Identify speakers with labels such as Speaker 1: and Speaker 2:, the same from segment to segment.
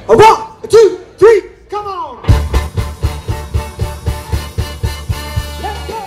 Speaker 1: A 1, a 2, 3, come on! Let's go!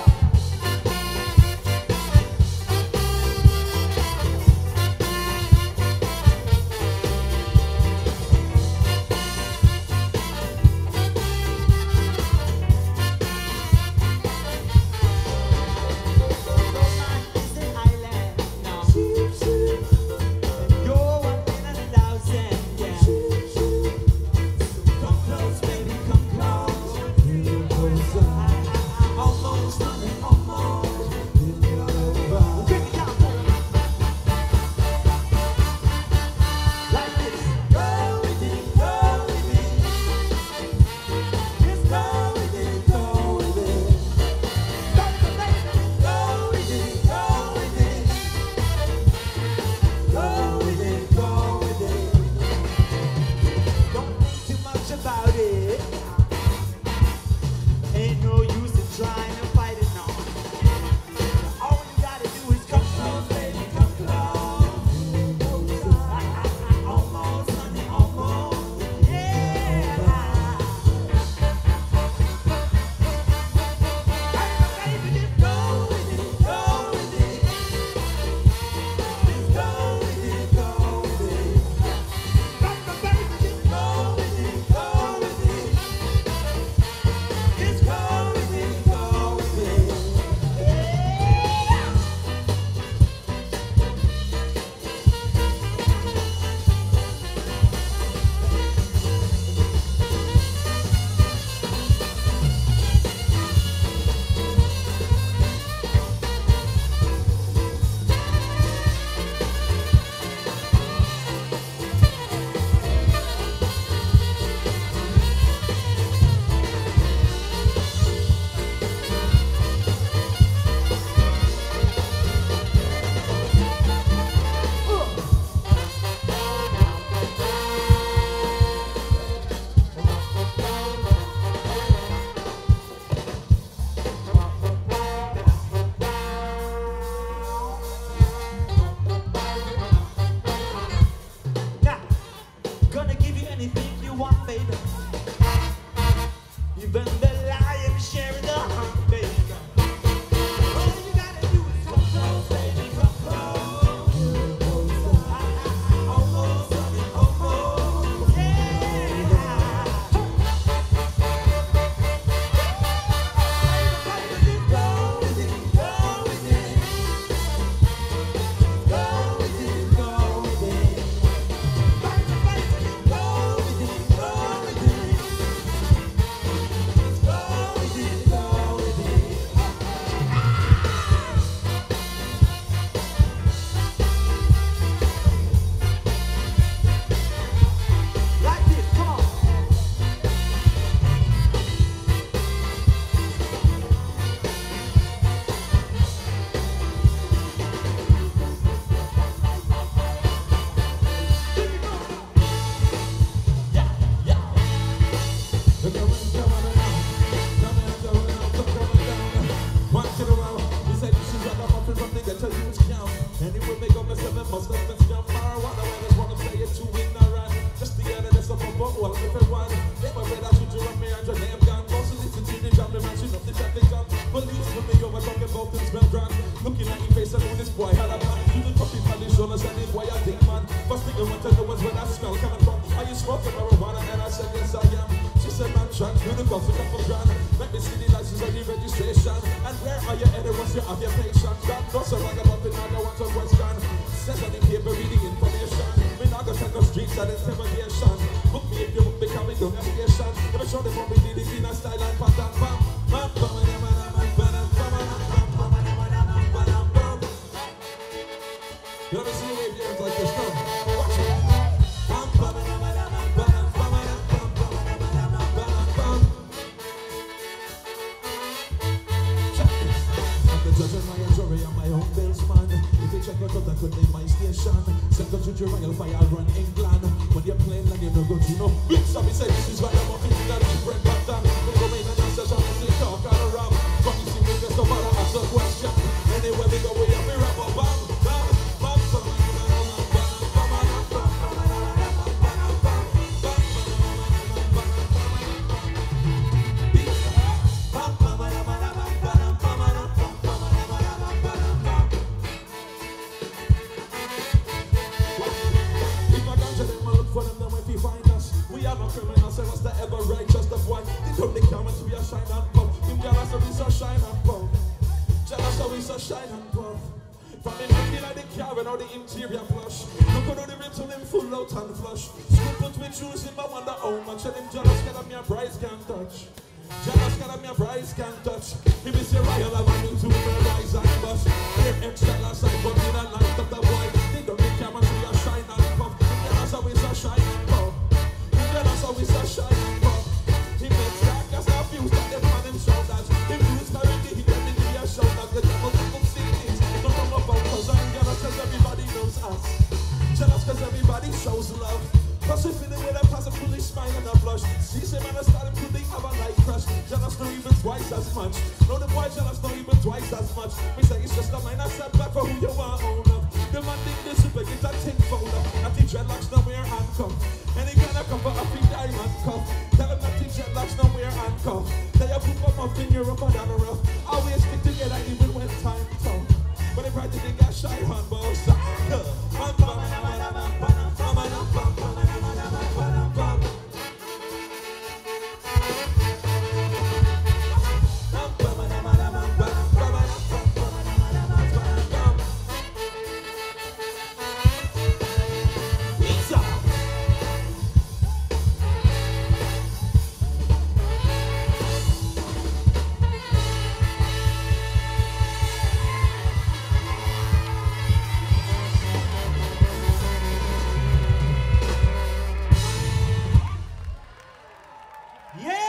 Speaker 2: Don't they come to be a shine and puff. Him jealous of his a shine and puff. Jealous of his a shine and puff. From the looking at the car and all the interior plush. Look at all the rims on him full out and flush. School put with shoes in my wonder how much. And him jealous get me a price can't touch. Jealous get me a price can't touch. He be say Royal Avenue to me rise and bust. Here ex-jealous and but in a light of the boy. They don't make him to be a shine and puff. Him jealous always a shine and puff. Him jealous always a shine and puff. He makes that as a fuse that them on him shoulders. Him use marriage, he get me to be a shoulder. The devil come see things. Don't come about cause I'm jealous cause everybody knows us. Jealous cause everybody shows love. Plus we feel it with a pass a foolish smile and a blush. See some man starting to think have a night crush. Jealous not even twice as much. No the boy jealous not even twice as much. We say it's just a minor setback for who you are own up. The man think this super get a thing fold up. That the dreadlocks don't wear handcuff. Any kind of cover up in diamond cuff. Tell them that the dreadlocks don't wear handcuff. They have put them up in Europe and down the rough. Always stick together even when time tough. But they practice they got shy handballs.
Speaker 1: Yeah!